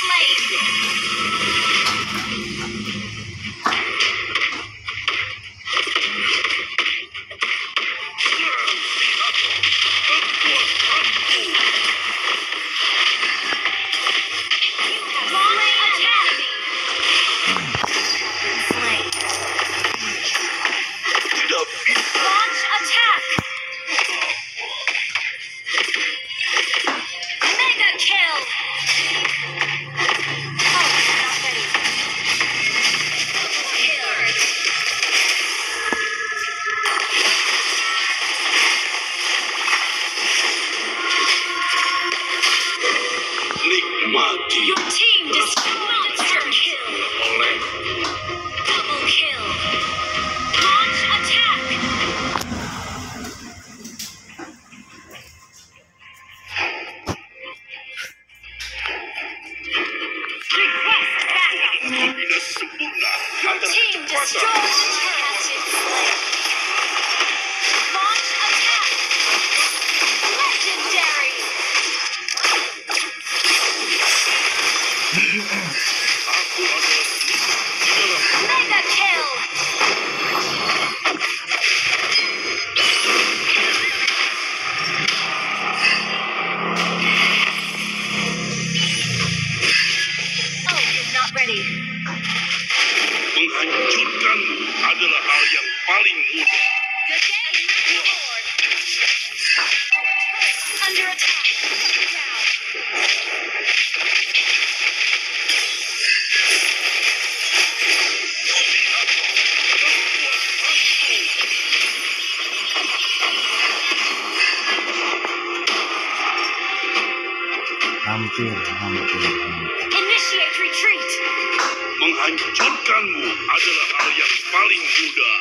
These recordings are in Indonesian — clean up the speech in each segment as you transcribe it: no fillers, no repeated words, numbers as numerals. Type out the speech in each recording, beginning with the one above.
Your team destroyed monster kill. Double kill. Launch attack. Request backup. Your team destroyed casted slayer. Launch attack. Legendary. Mega kill! Oh, he's not ready. Menghancurkanmu adalah hal yang paling mudah. Good day, Lord. Under attack. Down. Hampir. Initiate retreat. Menghancurkanmu adalah hal yang paling mudah.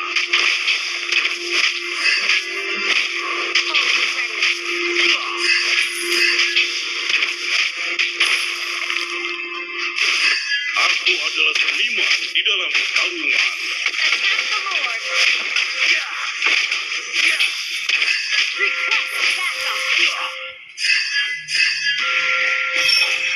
Aku adalah seniman di dalam pertarungan. Attack the Lord. Request backup.